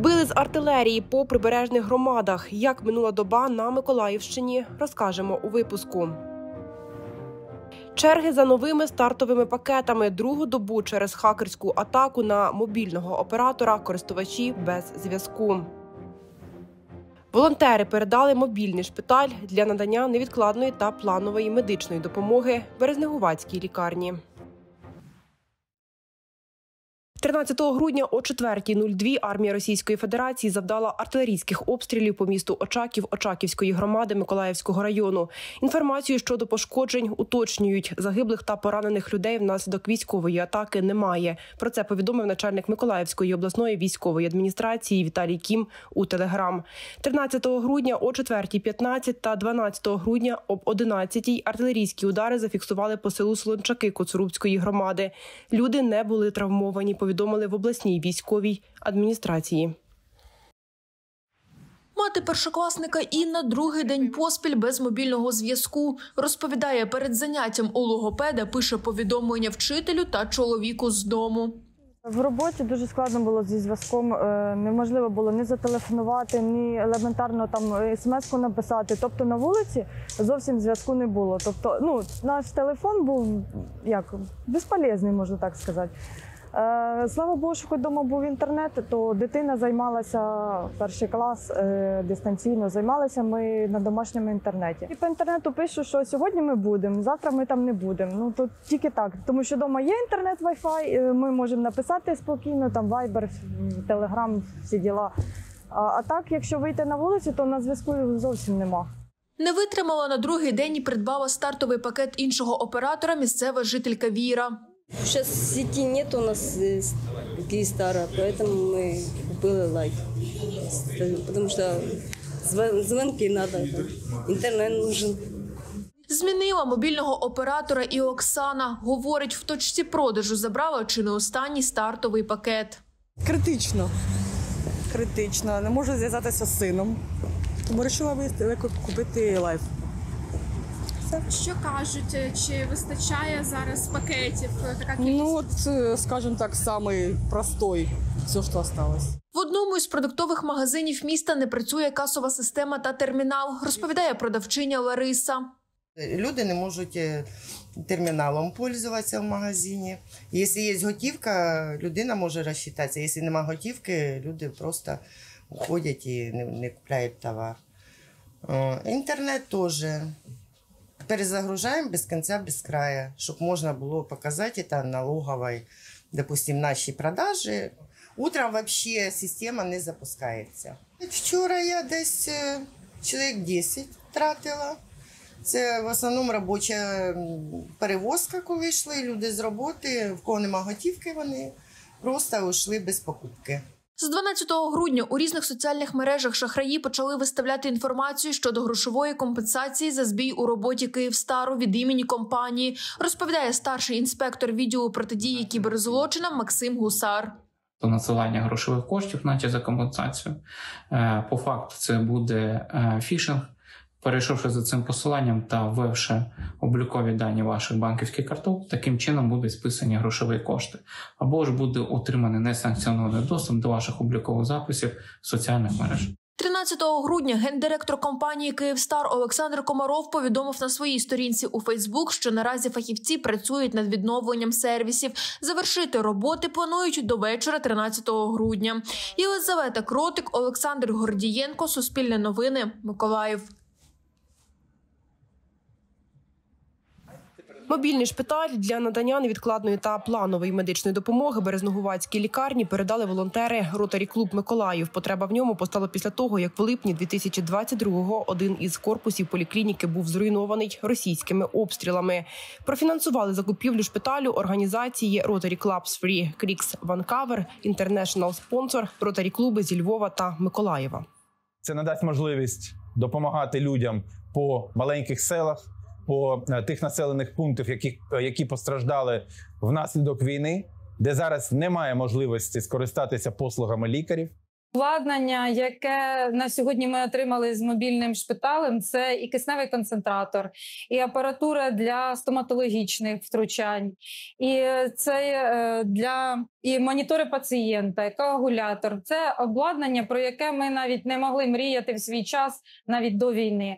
Били з артилерії по прибережних громадах. Як минула доба на Миколаївщині, розкажемо у випуску. Черги за новими стартовими пакетами. Другу добу через хакерську атаку на мобільного оператора користувачі без зв'язку. Волонтери передали мобільний шпиталь для надання невідкладної та планової медичної допомоги Березнегуватській лікарні. 13 грудня о 4:02 армія Російської Федерації завдала артилерійських обстрілів по місту Очаків Очаківської громади Миколаївського району. Інформацію щодо пошкоджень уточнюють. Загиблих та поранених людей внаслідок військової атаки немає. Про це повідомив начальник Миколаївської обласної військової адміністрації Віталій Кім у Телеграм. 13 грудня о 4:15 та 12 грудня об 11:00 артилерійські удари зафіксували по селу Солончаки Коцурубської громади. Люди не були травмовані, повідомили в обласній військовій адміністрації. Мати першокласника Інна другий день поспіль без мобільного зв'язку. Розповідає, перед заняттям у логопеда пише повідомлення вчителю та чоловіку з дому. В роботі дуже складно було зі зв'язком. Неможливо було ні зателефонувати, ні елементарно там смс-ку написати. Тобто на вулиці зовсім зв'язку не було. Тобто, наш телефон був безполезний, можна так сказати. Слава Богу, що хоч вдома був інтернет, то дитина займалася, перший клас, дистанційно займалися ми на домашньому інтернеті. І по інтернету пишу, що сьогодні ми будемо, завтра ми там не будемо. То тільки так, тому що вдома є інтернет, Wi-Fi, ми можемо написати спокійно, там Viber, Telegram, всі діла. А так, якщо вийти на вулицю, то на зв'язку зовсім нема. Не витримала на другий день і придбала стартовий пакет іншого оператора місцева жителька Віра. Сейчас сети нет у нас Киевстара, поэтому мы купили лайт. Потому что звонки надо, интернет нужен. Змінила мобільного оператора і Оксана. Говорить, в точці продажу забрала чи не останній стартовий пакет. Критично. Не можу зв'язатися з сином. Тому вирішила купити лайф. Що кажуть, чи вистачає зараз пакетів? Скажімо так, самий простой, все, що залишилось. В одному із продуктових магазинів міста не працює касова система та термінал, розповідає продавчиня Лариса. Люди не можуть терміналом пользуватися в магазині. Якщо є готівка, людина може розчитатися. Якщо немає готівки, люди просто уходять і не купляють товар. Інтернет теж. Перезагружаем без конца, без края, чтобы можно было показать это налоговой, допустим, наші продажі. Утром вообще система не запускається. Вчора я десь чоловік 10 тратила. Це в основному робоча перевозка, коли йшли люди з роботи, в кого нема готівки, вони просто йшли без покупки. З 12 грудня у різних соціальних мережах шахраї почали виставляти інформацію щодо грошової компенсації за збій у роботі Київстару від імені компанії, розповідає старший інспектор відділу протидії кіберзлочинам Максим Гусар. До надсилання грошових коштів, наче за компенсацію. По факту це буде фішинг. Перейшовши за цим посиланням та ввівши облікові дані ваших банківських карток, таким чином будуть списані грошові кошти. Або ж буде отриманий несанкціонований доступ до ваших облікових записів в соціальних мережах. 13 грудня гендиректор компанії «Київстар» Олександр Комаров повідомив на своїй сторінці у Фейсбук, що наразі фахівці працюють над відновленням сервісів. Завершити роботи планують до вечора 13 грудня. Єлизавета Кротик, Олександр Гордієнко, Суспільне новини, Миколаїв. Мобільний шпиталь для надання невідкладної та планової медичної допомоги Березнегуватській лікарні передали волонтери Ротарі Клуб Миколаїв. Потреба в ньому постала після того, як в липні 2022-го один із корпусів поліклініки був зруйнований російськими обстрілами. Профінансували закупівлю шпиталю організації Rotary Clubs Free Creeks Vancouver, інтернешнл спонсор, Ротарі клуби зі Львова та Миколаєва. Це надасть можливість допомагати людям по маленьких селах, по тих населених пунктах, які постраждали внаслідок війни, де зараз немає можливості скористатися послугами лікарів. Обладнання, яке на сьогодні ми отримали з мобільним шпиталем, це і кисневий концентратор, і апаратура для стоматологічних втручань, і це і монітори пацієнта, і коагулятор. Це обладнання, про яке ми навіть не могли мріяти в свій час, навіть до війни.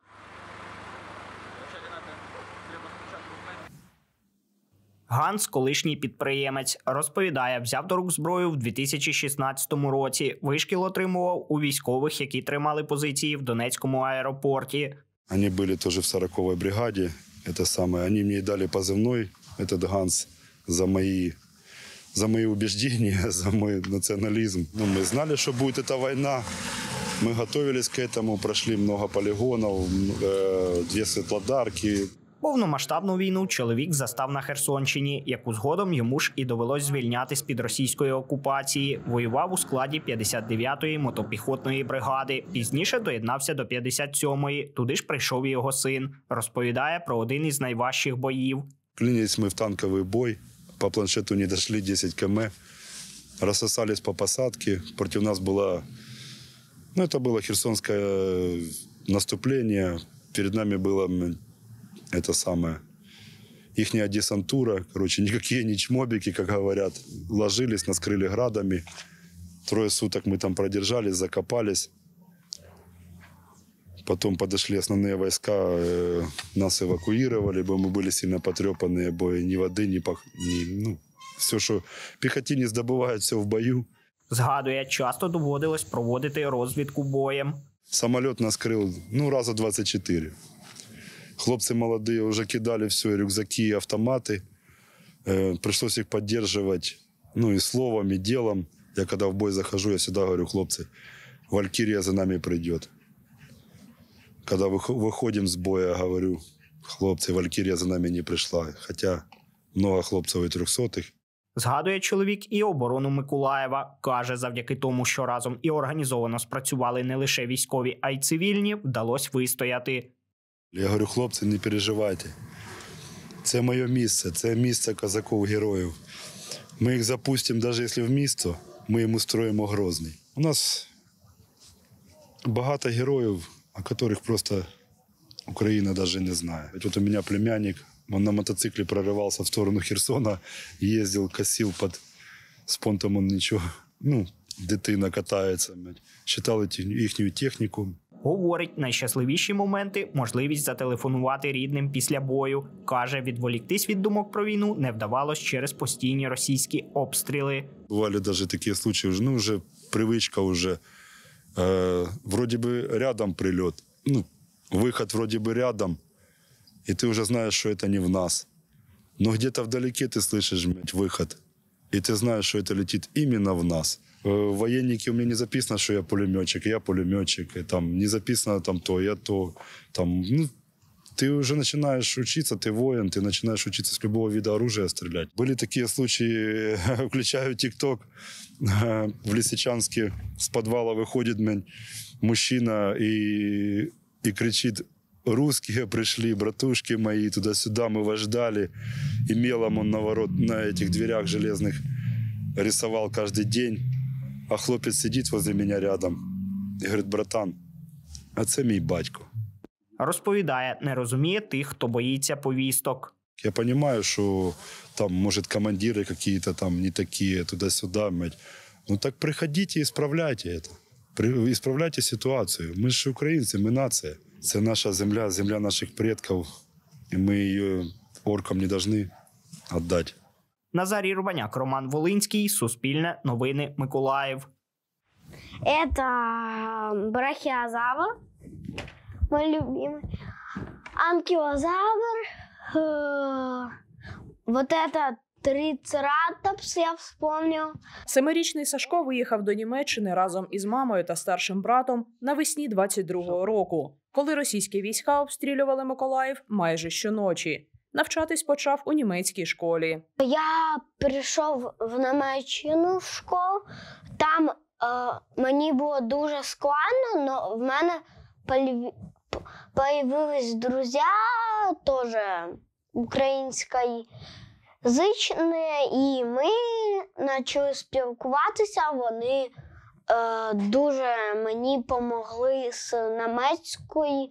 Ганс, колишній підприємець, розповідає, взяв до рук зброю в 2016 році. Вишкіл отримував у військових, які тримали позиції в Донецькому аеропорті. Вони були теж в 40-й бригаді. Вони мені дали позивний, этот Ганс, за мої убеждения, за мой націоналізм. Ми знали, що буде ця війна. Ми готувалися к этому, пройшли много полігонів, 2 світлодарки. Повномасштабну війну чоловік застав на Херсонщині, яку згодом йому ж і довелось звільняти з-під російської окупації. Воював у складі 59-ї мотопіхотної бригади. Пізніше доєднався до 57-ї. Туди ж прийшов і його син. Розповідає про один із найважчих боїв. Клинились ми в танковий бой. По планшету не дошли 10 км. Рассосались по посадке. Против нас было... это было херсонское наступление. Перед нами было... ихняя десантура, никакие не чмобики, как говорят. Ложились, нас крыли градами. 3 суток мы там продержались, закопались. Потом подошли основные войска, нас эвакуировали, бо мы были сильно потрепанные, бо ни воды, все, що піхотинець здобувають, все в бою. Згадує, часто доводилось проводити розвідку боєм. Самоліт нас крив, раза 24. Хлопцы молодые уже кидали все, и рюкзаки, и автоматы. Пришлось их поддерживать, и словом, и делом. Я когда в бой захожу, я всегда говорю: хлопцы, Валькирия за нами придет. Когда выходим с боя, говорю: хлопцы, Валькирия за нами не пришла. Хотя много хлопців і 300-х. Згадує чоловік і оборону Миколаєва. Каже, завдяки тому, що разом і організовано спрацювали не лише військові, а й цивільні, вдалося вистояти. Я говорю: хлопці, не переживайте. Це моє місце, це місце козаків-героїв. Ми їх запустимо, навіть якщо в місто, ми їм устроїмо Грозний. У нас багато героїв, о яких просто Україна навіть не знає. От у мене племянник, він на мотоциклі проривався в сторону Херсона, їздив, косив з понтом, він нічого, дитина катається. Читали їхню техніку. Говорить, найщасливіші моменти – можливість зателефонувати рідним після бою. Каже, відволіктись від думок про війну не вдавалось через постійні російські обстріли. Бували навіть такі випадки, вже привичка, вроді би рядом прильот, виход вроді би рядом, і ти вже знаєш, що це не в нас. Но где-то вдалеке ти слышиш виход, і ти знаєш, що це летить іменно в нас. В военнике у меня не записано, что я пулеметчик, и там не записано там то, я то. Ты уже начинаешь учиться, ты воин, ты начинаешь учиться с любого вида оружия стрелять. Были такие случаи, включаю ТикТок, в Лисичанске с подвала выходит мужчина и кричит: русские пришли, братушки мои, туда-сюда, мы вас ждали. И мелом он на этих дверях железных рисовал каждый день. А хлопець сидить возле мене рядом і говорить: братан, а це мій батько. Розповідає, не розуміє тих, хто боїться повісток. Я розумію, що там, може, командири якісь там не такі, туди-сюди. Так приходіть і справляйте це. Ісправляйте ситуацію. Ми ж українці, ми нація. Це наша земля, земля наших предків. І ми її оркам не повинні віддати. Назарій Рубаняк, Роман Волинський, Суспільне, Новини, Миколаїв. Это брахиозавр, мой любимый. Анкилозавр. Вот это трицератопс, я вспомнил. 7-річний Сашко виїхав до Німеччини разом із мамою та старшим братом навесні 22-го року, коли російські війська обстрілювали Миколаїв майже щоночі. Навчатись почав у німецькій школі. Я прийшов в Німеччину в школу. Там мені було дуже складно, але в мене появились друзі теж українськоязичні, і ми почали спілкуватися, вони дуже мені допомогли з німецької.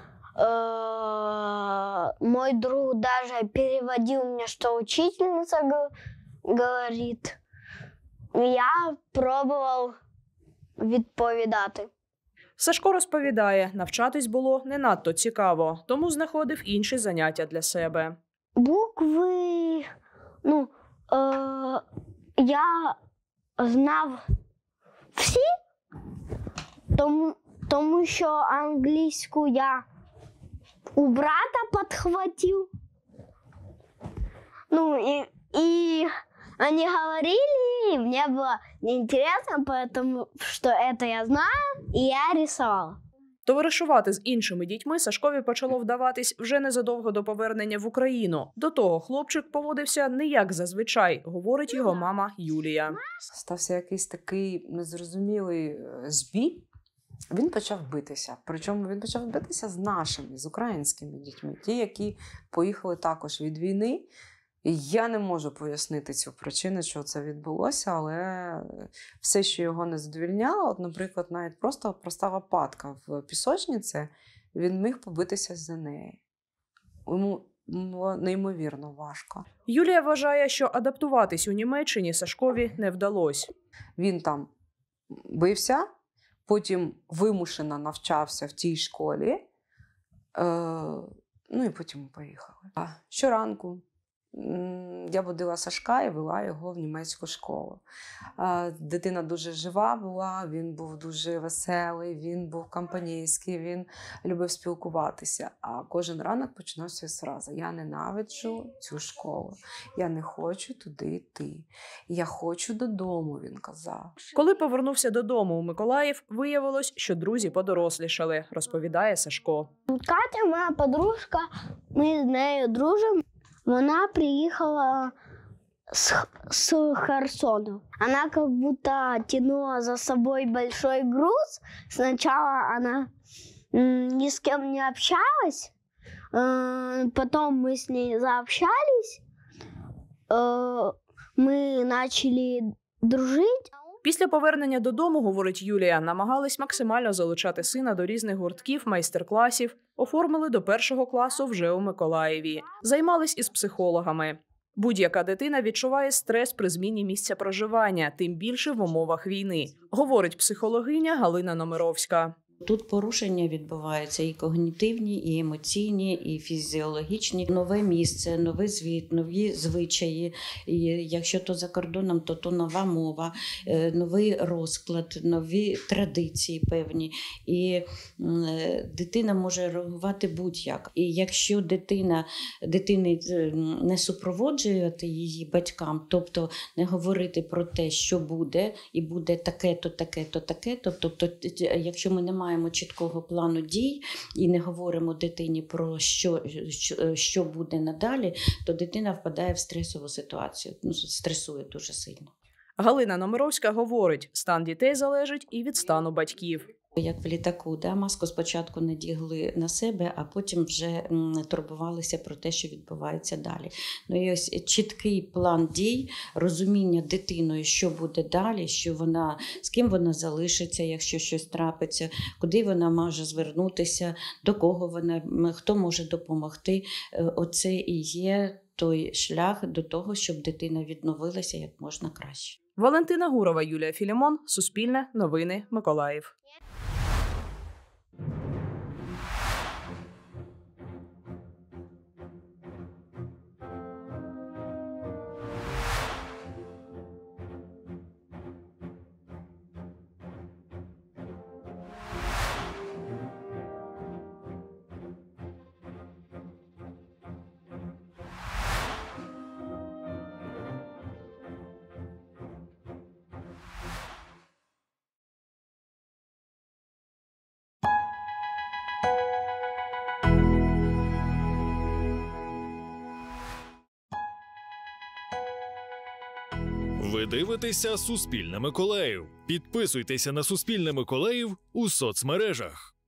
Мой друг даже переводил мне, что учительница говорит. Я пробував відповідати. Сашко розповідає, навчатись було не надто цікаво, тому знаходив інші заняття для себе. Букви, я знав всі, тому що англійську я у брата підхватив. И они говорили, и мне было неинтересно, потому что это я знаю, и я рисовала. Товаришувати з іншими дітьми Сашкові почало вдаватись вже незадовго до повернення в Україну. До того хлопчик поводився не як зазвичай, говорить його мама Юлія. Стався якийсь такий незрозумілий збій. Він почав битися. Причому він почав битися з нашими, з українськими дітьми. Ті, які поїхали також від війни. І я не можу пояснити цю причину, що це відбулося, але все, що його не задовільняло, наприклад, навіть просто проста лопатка в пісочниці, він міг побитися за неї. Йому було неймовірно важко. Юлія вважає, що адаптуватись у Німеччині Сашкові не вдалося. Він там бився, потім вимушено навчався в тій школі, і потім ми поїхали. Щоранку я будила Сашка і вела його в німецьку школу. Дитина дуже жива була, він був дуже веселий, він був компанійський, він любив спілкуватися. А кожен ранок починався з фрази: «Я ненавиджу цю школу, я не хочу туди йти, я хочу додому», він казав. Коли повернувся додому у Миколаїв, виявилось, що друзі подорослішали, розповідає Сашко. Катя, моя подружка, ми з нею дружимо. Вона приїхала с Херсона. Она как будто тянула за собой большой груз. Сначала она ни с кем не общалась, потом мы с ней заобщались, мы начали дружить. Після повернення додому, говорить Юлія, намагались максимально залучати сина до різних гуртків, майстер-класів, оформили до 1 класу вже у Миколаєві. Займались із психологами. Будь-яка дитина відчуває стрес при зміні місця проживання, тим більше в умовах війни, говорить психологиня Галина Номеровська. Тут порушення відбуваються і когнітивні, і емоційні, і фізіологічні. Нове місце, новий звіт, нові звичаї. І якщо то за кордоном, то нова мова, новий розклад, нові традиції певні. І дитина може реагувати будь-як. І якщо дитини не супроводжувати її батькам, тобто не говорити про те, що буде, і буде таке-то, таке-то, таке-то, тобто якщо ми не маємо чіткого плану дій і не говоримо дитині про що буде надалі, то дитина впадає в стресову ситуацію, стресує дуже сильно. Галина Номеровська говорить, стан дітей залежить і від стану батьків. Як в літаку, маску спочатку надягли на себе, а потім вже турбувалися про те, що відбувається далі. І ось чіткий план дій, розуміння дитиною, що буде далі, з ким вона залишиться, якщо щось трапиться, куди вона може звернутися, до кого хто може допомогти. Оце і є той шлях до того, щоб дитина відновилася як можна краще. Валентина Гурова, Юлія Філімон, Суспільне, Новини, Миколаїв. Ви дивитеся «Суспільне Миколаїв». Підписуйтеся на «Суспільне Миколаїв» у соцмережах.